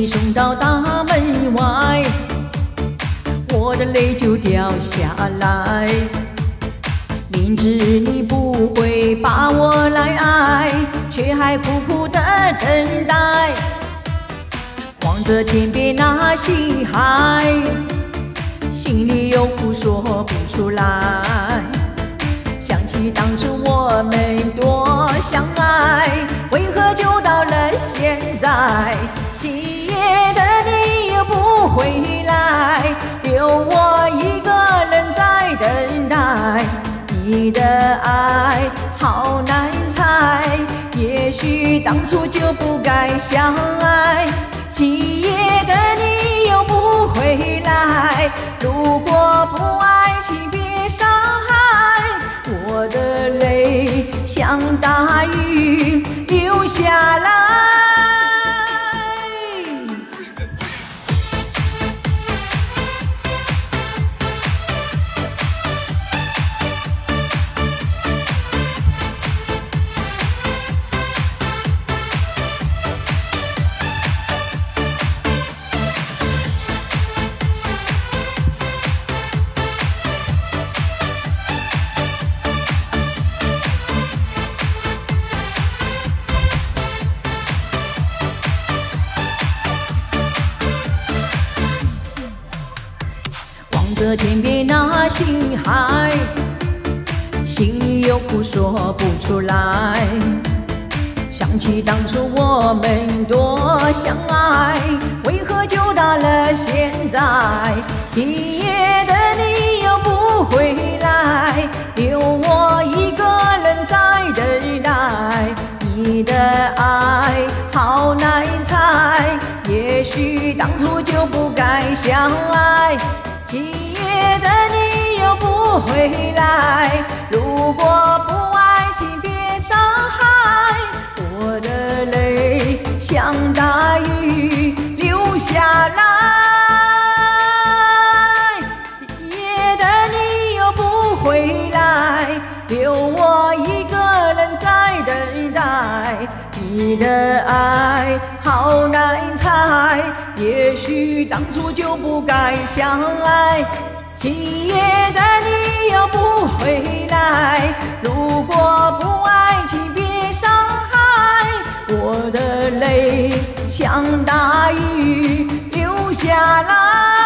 你送到大门外，我的泪就掉下来。明知你不会把我来爱，却还苦苦的等待。望着天边那星海，心里有苦说不出来。想起当初我们多相爱，为何就到了现在？今夜的你又不回来，留我一个人在等待。你的爱好难猜，也许当初就不该相爱。今夜的你又不回来，如果不爱，请别伤害。我的泪像大雨流下来。望着天边那星海，心里有苦说不出来。想起当初我们多相爱，为何就到了现在？今夜的你又不回来，留我一个人在等待。你的爱好难猜，也许当初就不该相爱。今夜的你又不回来，如果不爱，请别伤害。我的泪像大雨流下来，夜的你又不回来，留我一个人在等待。你的爱好难猜，也许当初就不该相爱。今夜的你又不回来，如果不爱，请别伤害。我的泪像大雨流下来。